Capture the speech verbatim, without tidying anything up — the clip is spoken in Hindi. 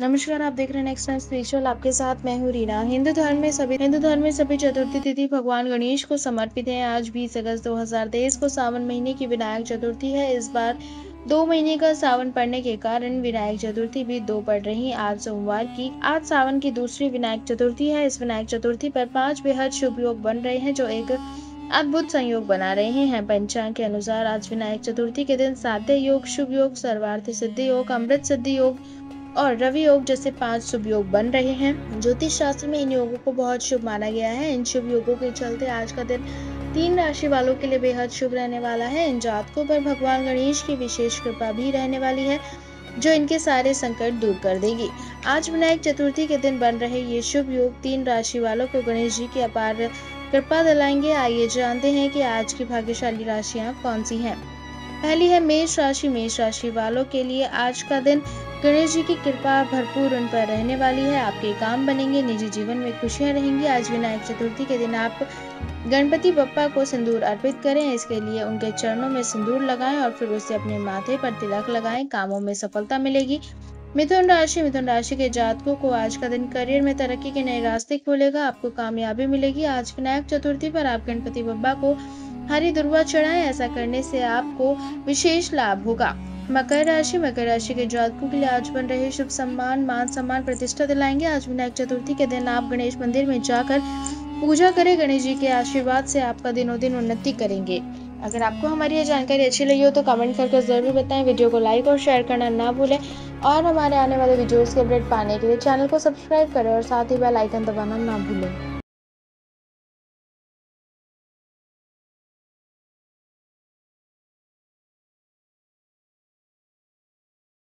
नमस्कार, आप देख रहे हैं नेक्स्ट टाइम स्पिरिचुअल। आपके साथ मैं हूँ रीना। हिंदू धर्म में सभी हिंदू धर्म में सभी चतुर्थी तिथि भगवान गणेश को समर्पित है। आज बीस अगस्त दो हज़ार तेईस को सावन महीने की विनायक चतुर्थी है। इस बार दो महीने का सावन पड़ने के कारण विनायक चतुर्थी भी दो पड़ रही। आज सोमवार की आज सावन की दूसरी विनायक चतुर्थी है। इस विनायक चतुर्थी पर पांच बेहद शुभ योग बन रहे हैं, जो एक अद्भुत संयोग बना रहे हैं। पंचांग के अनुसार आज विनायक चतुर्थी के दिन साध्य योग, शुभ योग, सर्वार्थ सिद्धि योग, अमृत सिद्धि योग और रवि योग जैसे पांच शुभ योग बन रहे हैं। ज्योतिष शास्त्र में इन योगों को बहुत शुभ माना गया है। इन शुभ योगों के चलते आज का दिन तीन राशि वालों के लिए बेहद शुभ रहने वाला है। इन जातकों पर भगवान गणेश की विशेष कृपा भी रहने वाली है, जो इनके सारे संकट दूर कर देगी। आज विनायक चतुर्थी के दिन बन रहे ये शुभ योग तीन राशि वालों को गणेश जी की अपार कृपा दिलाएंगे। आइए जानते हैं कि आज की भाग्यशाली राशियां कौन सी हैं। पहली है मेष राशि। मेष राशि वालों के लिए आज का दिन गणेश जी की कृपा भरपूर उन पर रहने वाली है। आपके काम बनेंगे, निजी जीवन में खुशियां रहेंगी। आज विनायक चतुर्थी के दिन आप गणपति बप्पा को सिंदूर अर्पित करें। इसके लिए उनके चरणों में सिंदूर लगाएं और फिर उसे अपने माथे पर तिलक लगाएं। कामों में सफलता मिलेगी। मिथुन राशि। मिथुन राशि के जातकों को आज का दिन करियर में तरक्की के नए रास्ते खोलेगा। आपको कामयाबी मिलेगी। आज विनायक चतुर्थी पर आप गणपति बप्पा को हरी दुर्वा चढ़ाएं। ऐसा करने से आपको विशेष लाभ होगा। मकर राशि। मकर राशि के जातकों के लिए आज बन रहे शुभ सम्मान, मान सम्मान, प्रतिष्ठा दिलाएंगे। आज विनायक चतुर्थी के दिन आप गणेश मंदिर में जाकर पूजा करें। गणेश जी के आशीर्वाद से आपका दिनों दिन उन्नति करेंगे। अगर आपको हमारी ये जानकारी अच्छी लगी हो तो कमेंट करके जरूर बताएं। वीडियो को लाइक और शेयर करना ना भूलें और हमारे आने वाले वीडियोस के अपडेट पाने के लिए चैनल को सब्सक्राइब करें और साथ ही बेल आइकन दबाना ना भूलें।